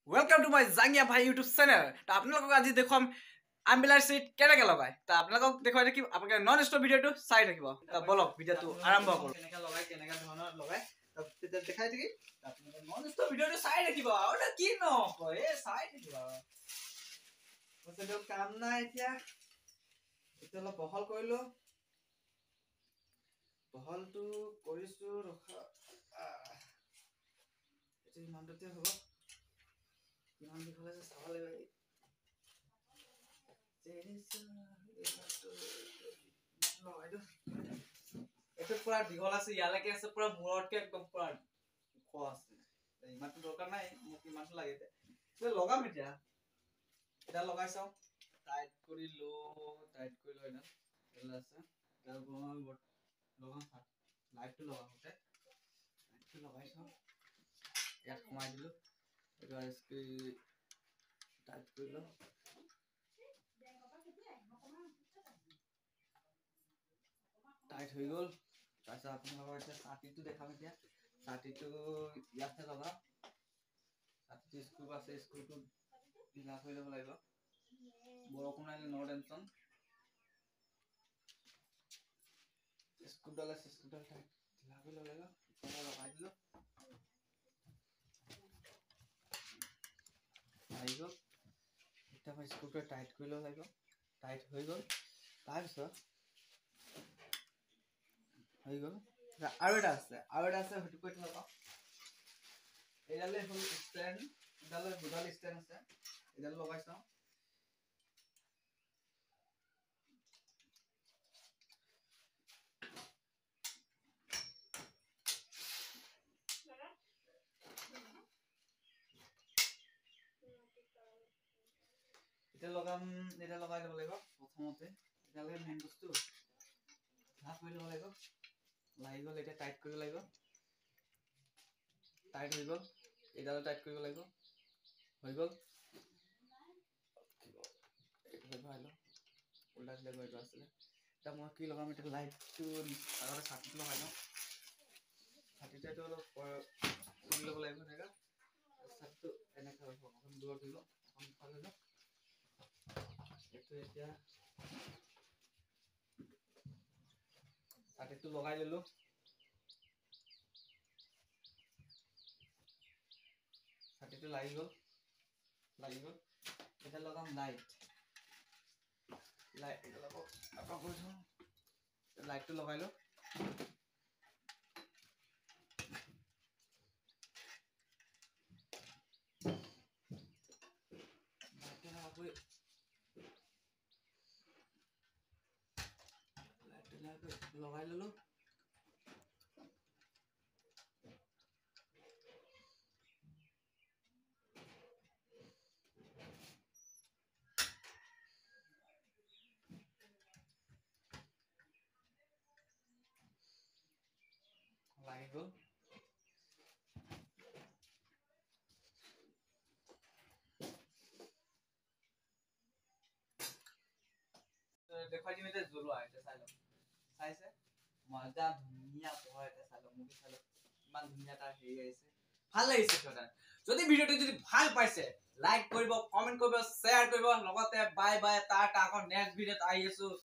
Welcome to my Zangia Bhai YouTube channel. তো আপোনালোকক আজি দেখুৱাম আমবেলাৰ সিট কেনেকৈ লগায়। তো আপোনালোকক দেখুৱাই থাকিম, আপোনালোকে নন ষ্টপ ভিডিঅ'টো চাই থাকিব। তো বলক ভিডিঅ'টো আৰম্ভ কৰোঁ। কেনেকৈ লগায় কেনেকৈ ধৰণৰ লগায় তো তেতিয়া দেখাই থাকিম। আপোনালোকে নন ষ্টপ ভিডিঅ'টো চাই থাকিব। আৰু কি নকয় এই চাই থাকিব। বস্তুটো কাম নাই এতিয়া। এটা অলপ বহল কৰিলো। বহলটো কৰিছো ৰখা। এটা ইমানতে হ'ব। ইমান দীঘলে যে চাব লাগিব এইটো পুৰা দীঘল আছে ইয়ালৈকে আছে পুৰা মূৰতকে একদম পুৰা ওখ আছে ইমানটো দৰকাৰ নাই মোক ইমানটো লাগে এতিয়া লগাম এতিয়া এটা লগাই চাওঁ টাইট কৰি লো এটা আছে এটা লগাম লাইটটো লগাওঁতে লাইটটো লগাই চাওঁ ইয়াত কমাই দিলো এটা টাইট কৰি লো টাইট হৈ গ'ল তাৰপিছত আপোনালোকৰ এতিয়া ছাতিটো দেখাম এতিয়া ছাতিটো ইয়াতে লগাম ছাতিটো স্ক্ৰু আছে স্ক্ৰুটো ঢিলা কৰি ল'ব লাগিব বৰষুণ আহিলে ন টেনচন স্ক্ৰুডাল আছে স্ক্ৰুডাল ঢিলা কৰি ল'ব লাগিব এতিয়া লগাই দিলোঁ আহি গ'ল এতিয়া মই স্ক্ৰুটো টাইট কৰি ল'ব লাগিব টাইট হৈ গ'ল তাৰপিছত হৈ গ'ল আৰু এটা আছে সেইটো কৰি লগাওঁ এইডালে হ'ল ষ্টেণ্ড এডালে দুডাল ষ্টেণ্ড আছে এডাল লগাই চাওঁ এটা লগাই ল'ব লাগিব প্ৰথমতে এডালে মেইন বস্তু ঢাক কৰি ল'ব লাগিব লাগি গ'ল এতিয়া টাইট কৰিব লাগিব টাইট হৈ গ'ল এইডালে টাইট কৰিব লাগিব হৈ গ'ল ভৰাই লওঁ উল্টা চিলা কৰি লোৱা আছিলে এতিয়া মই কি লগাম এতিয়া লাইটটো আগতে ছাতিটো লগাই লওঁ ছাতিটো অলপ কৰি ল'ব লাগিব এনেকৈ ছাতিটো এনেকৈ অকণ দূৰত হৈ লওঁ অকণ ভাল হৈ লওঁ এইটো এতিয়া ছাতিটো লগাই ল'লোঁ ছাতিটো লাগি গ'ল এতিয়া লগাম লাইটটো লগাই লওঁ লগাই ল'লোঁ লাগি গ'ল দেখুৱাই দিম এতিয়া জ্বলোৱা এতিয়া চাই লওক চাইছে মজা ধুনীয়া পোহৰ এটা চাই লওক মুভি চাই লওক ইমান ধুনীয়া তাৰ হেৰি আহিছে ভাল লাগিছে যদি ভিডিঅ'টো যদি ভাল পাইছে লাইক কৰিব কমেন্ট কৰিব শ্বেয়াৰ কৰিব লগতে বাই বাই তাৰ আকৌ নেক্সট ভিডিঅ'ত আহি আছো